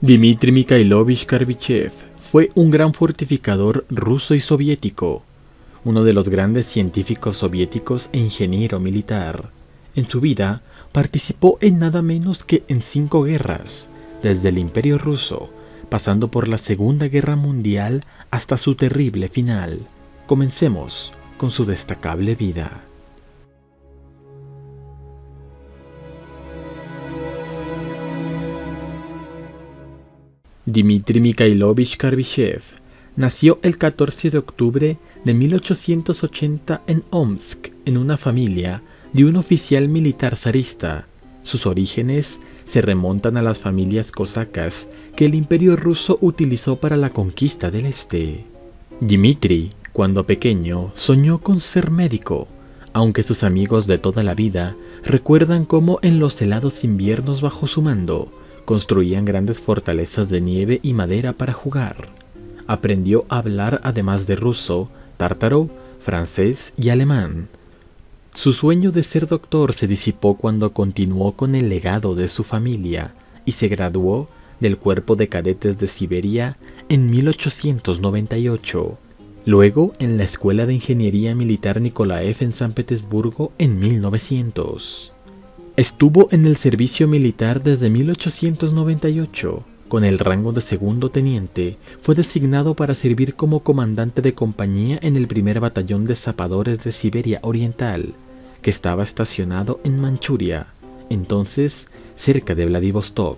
Dmitri Mikhailovich Karbichev fue un gran fortificador ruso y soviético, uno de los grandes científicos soviéticos e ingeniero militar. En su vida participó en nada menos que en 5 guerras, desde el Imperio Ruso, pasando por la Segunda Guerra Mundial hasta su terrible final. Comencemos con su destacable vida. Dmitri Mikhailovich Karbichev nació el 14 de octubre de 1880 en Omsk, en una familia de un oficial militar zarista. Sus orígenes se remontan a las familias cosacas que el Imperio Ruso utilizó para la conquista del este. Dmitri, cuando pequeño, soñó con ser médico, aunque sus amigos de toda la vida recuerdan cómo en los helados inviernos bajo su mando construían grandes fortalezas de nieve y madera para jugar. Aprendió a hablar además de ruso, tártaro, francés y alemán. Su sueño de ser doctor se disipó cuando continuó con el legado de su familia y se graduó del Cuerpo de Cadetes de Siberia en 1898. Luego en la Escuela de Ingeniería Militar Nikolaev en San Petersburgo en 1900. Estuvo en el servicio militar desde 1898. Con el rango de segundo teniente, fue designado para servir como comandante de compañía en el primer batallón de zapadores de Siberia Oriental, que estaba estacionado en Manchuria, entonces cerca de Vladivostok.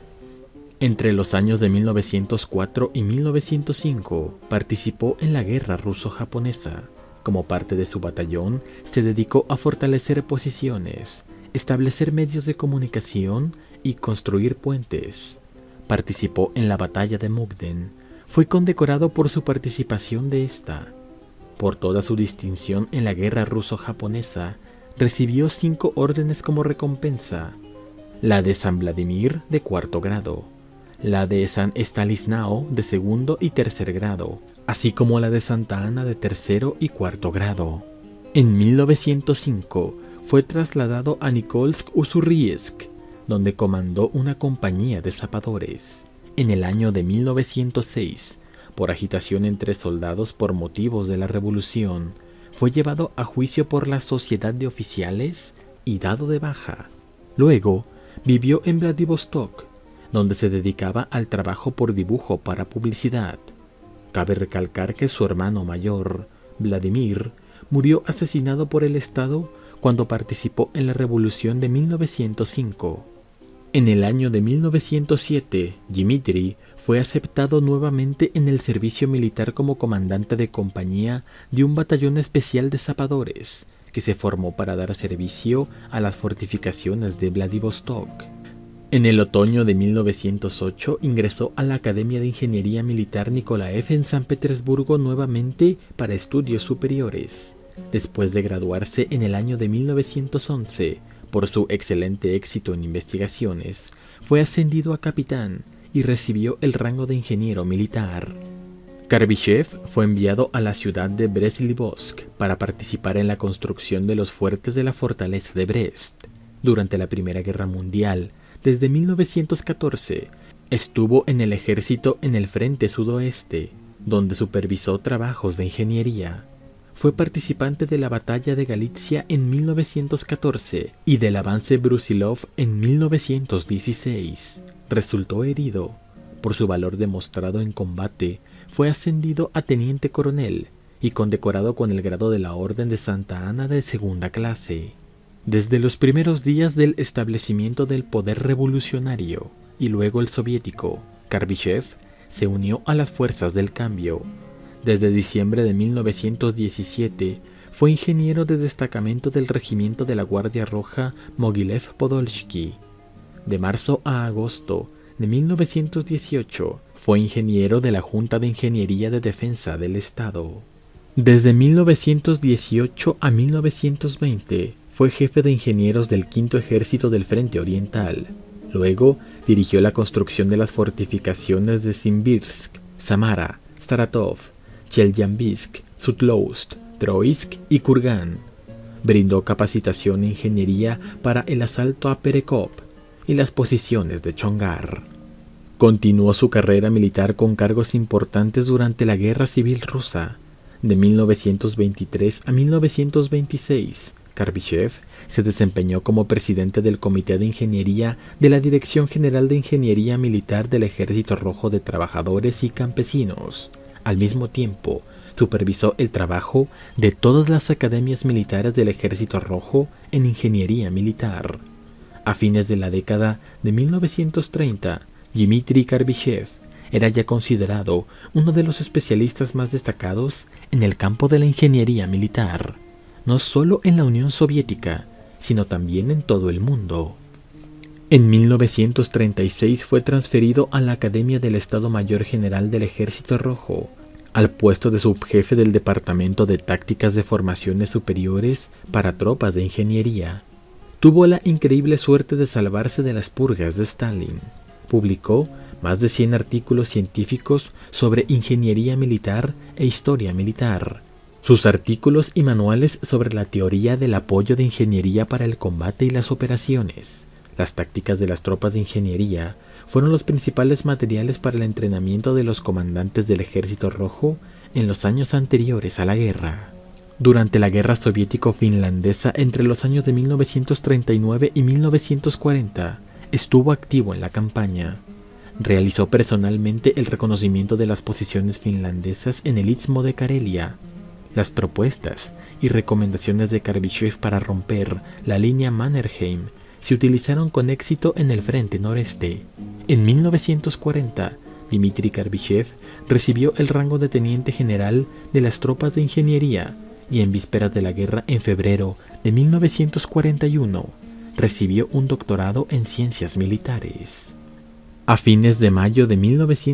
Entre los años de 1904 y 1905 participó en la guerra ruso-japonesa. Como parte de su batallón, se dedicó a fortalecer posiciones, establecer medios de comunicación y construir puentes. Participó en la batalla de Mukden. Fue condecorado por su participación de esta. Por toda su distinción en la guerra ruso-japonesa, recibió 5 órdenes como recompensa: la de San Vladimir de 4º grado, la de San Estanislao de 2º y 3er grado, así como la de Santa Ana de 3º y 4º grado. En 1905 fue trasladado a Nikolsk-Ussurieysk, donde comandó una compañía de zapadores. En el año de 1906, por agitación entre soldados por motivos de la revolución, fue llevado a juicio por la Sociedad de Oficiales y dado de baja. Luego, vivió en Vladivostok, donde se dedicaba al trabajo por dibujo para publicidad. Cabe recalcar que su hermano mayor, Vladimir, murió asesinado por el Estado cuando participó en la Revolución de 1905. En el año de 1907, Dmitri fue aceptado nuevamente en el servicio militar como comandante de compañía de un batallón especial de zapadores, que se formó para dar servicio a las fortificaciones de Vladivostok. En el otoño de 1908 ingresó a la Academia de Ingeniería Militar Nikolaev en San Petersburgo nuevamente para estudios superiores. Después de graduarse en el año de 1911, por su excelente éxito en investigaciones, fue ascendido a capitán y recibió el rango de ingeniero militar. Karbichev fue enviado a la ciudad de Brest-Litovsk para participar en la construcción de los fuertes de la fortaleza de Brest. Durante la Primera Guerra Mundial, desde 1914, estuvo en el ejército en el frente sudoeste, donde supervisó trabajos de ingeniería. Fue participante de la batalla de Galitzia en 1914 y del avance Brusilov en 1916. Resultó herido. Por su valor demostrado en combate, fue ascendido a teniente coronel y condecorado con el grado de la Orden de Santa Ana de 2ª clase. Desde los primeros días del establecimiento del poder revolucionario y luego el soviético, Karbichev se unió a las fuerzas del cambio. Desde diciembre de 1917 fue ingeniero de destacamento del regimiento de la Guardia Roja Mogilev-Podolsky. De marzo a agosto de 1918 fue ingeniero de la Junta de Ingeniería de Defensa del Estado. Desde 1918 a 1920 fue jefe de ingenieros del V Ejército del Frente Oriental. Luego dirigió la construcción de las fortificaciones de Simbirsk, Samara, Saratov, Chelyabinsk, Sutloust, Troitsk y Kurgan. Brindó capacitación en ingeniería para el asalto a Perekop y las posiciones de Chongar. Continuó su carrera militar con cargos importantes durante la Guerra Civil Rusa. De 1923 a 1926, Karbychev se desempeñó como presidente del Comité de Ingeniería de la Dirección General de Ingeniería Militar del Ejército Rojo de Trabajadores y Campesinos. Al mismo tiempo, supervisó el trabajo de todas las academias militares del Ejército Rojo en ingeniería militar. A fines de la década de 1930, Dmitry Karbychev era ya considerado uno de los especialistas más destacados en el campo de la ingeniería militar, no solo en la Unión Soviética, sino también en todo el mundo. En 1936 fue transferido a la Academia del Estado Mayor General del Ejército Rojo, al puesto de subjefe del Departamento de Tácticas de Formaciones Superiores para Tropas de Ingeniería. Tuvo la increíble suerte de salvarse de las purgas de Stalin. Publicó más de 100 artículos científicos sobre ingeniería militar e historia militar. Sus artículos y manuales sobre la teoría del apoyo de ingeniería para el combate y las operaciones, las tácticas de las tropas de ingeniería, fueron los principales materiales para el entrenamiento de los comandantes del Ejército Rojo en los años anteriores a la guerra. Durante la Guerra Soviético-Finlandesa entre los años de 1939 y 1940, estuvo activo en la campaña. Realizó personalmente el reconocimiento de las posiciones finlandesas en el Istmo de Karelia. Las propuestas y recomendaciones de Karbychev para romper la línea Mannerheim se utilizaron con éxito en el frente noreste. En 1940, Dmitry Karbychev recibió el rango de teniente general de las tropas de ingeniería y en vísperas de la guerra, en febrero de 1941, recibió un doctorado en ciencias militares. A fines de mayo de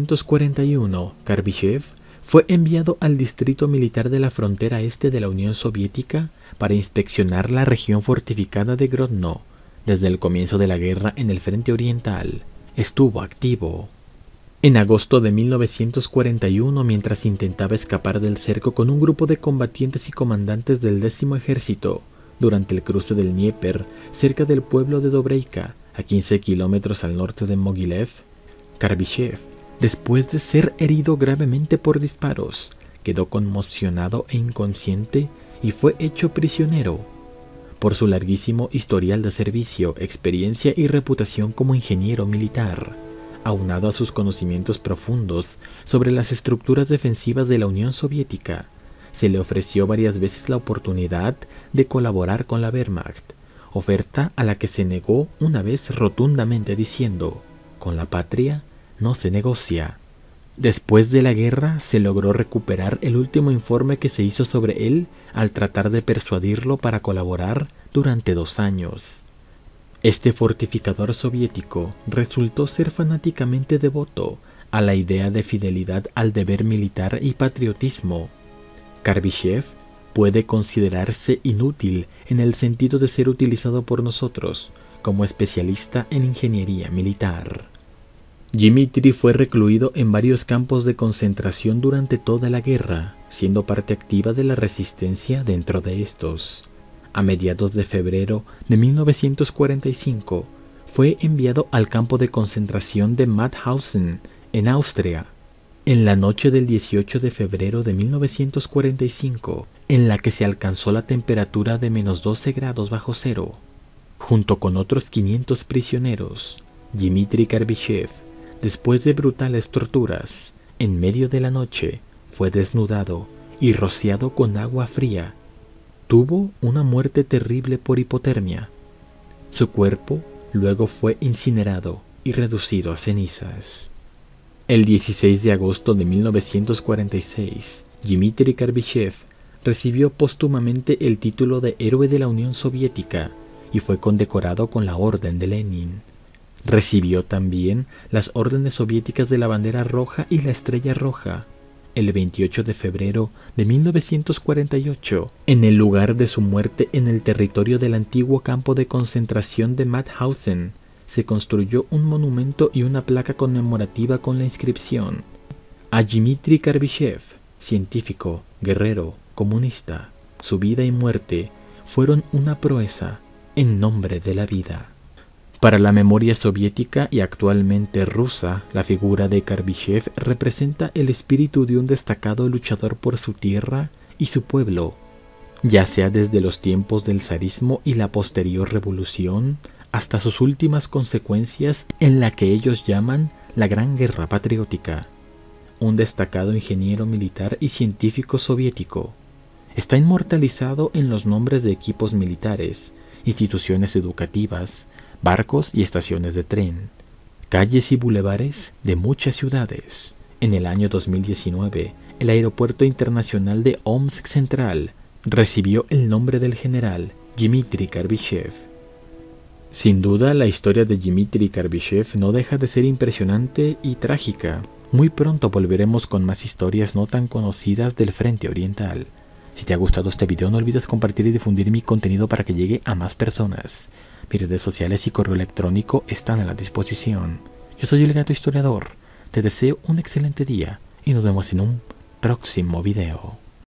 1941, Karbychev fue enviado al distrito militar de la frontera este de la Unión Soviética para inspeccionar la región fortificada de Grodno. Desde el comienzo de la guerra en el frente oriental, estuvo activo. En agosto de 1941, mientras intentaba escapar del cerco con un grupo de combatientes y comandantes del 10º Ejército, durante el cruce del Dnieper, cerca del pueblo de Dobreivka, a 15 kilómetros al norte de Mogilev, Karbychev, después de ser herido gravemente por disparos, quedó conmocionado e inconsciente y fue hecho prisionero. Por su larguísimo historial de servicio, experiencia y reputación como ingeniero militar, aunado a sus conocimientos profundos sobre las estructuras defensivas de la Unión Soviética, se le ofreció varias veces la oportunidad de colaborar con la Wehrmacht, oferta a la que se negó una vez rotundamente diciendo: «Con la patria no se negocia». Después de la guerra se logró recuperar el último informe que se hizo sobre él al tratar de persuadirlo para colaborar durante 2 años. Este fortificador soviético resultó ser fanáticamente devoto a la idea de fidelidad al deber militar y patriotismo. Karbychev puede considerarse inútil en el sentido de ser utilizado por nosotros como especialista en ingeniería militar. Dmitry fue recluido en varios campos de concentración durante toda la guerra, siendo parte activa de la resistencia dentro de estos. A mediados de febrero de 1945, fue enviado al campo de concentración de Mauthausen, en Austria. En la noche del 18 de febrero de 1945, en la que se alcanzó la temperatura de -12 grados bajo cero, junto con otros 500 prisioneros, Dmitry Karbychev, después de brutales torturas, en medio de la noche, fue desnudado y rociado con agua fría. Tuvo una muerte terrible por hipotermia. Su cuerpo luego fue incinerado y reducido a cenizas. El 16 de agosto de 1946, Dmitry Karbychev recibió póstumamente el título de Héroe de la Unión Soviética y fue condecorado con la Orden de Lenin. Recibió también las órdenes soviéticas de la Bandera Roja y la Estrella Roja. El 28 de febrero de 1948, en el lugar de su muerte en el territorio del antiguo campo de concentración de Mauthausen, se construyó un monumento y una placa conmemorativa con la inscripción: a Dmitry Karbychev, científico, guerrero, comunista, su vida y muerte fueron una proeza en nombre de la vida. Para la memoria soviética y actualmente rusa, la figura de Karbyshev representa el espíritu de un destacado luchador por su tierra y su pueblo, ya sea desde los tiempos del zarismo y la posterior revolución, hasta sus últimas consecuencias en la que ellos llaman la Gran Guerra Patriótica. Un destacado ingeniero militar y científico soviético. Está inmortalizado en los nombres de equipos militares, instituciones educativas, barcos y estaciones de tren, calles y bulevares de muchas ciudades. En el año 2019, el Aeropuerto Internacional de Omsk Central recibió el nombre del general Dmitry Karbyshev. Sin duda, la historia de Dmitry Karbyshev no deja de ser impresionante y trágica. Muy pronto volveremos con más historias no tan conocidas del Frente Oriental. Si te ha gustado este video, no olvides compartir y difundir mi contenido para que llegue a más personas. Mis redes sociales y correo electrónico están a la disposición. Yo soy el Gato Historiador. Te deseo un excelente día y nos vemos en un próximo video.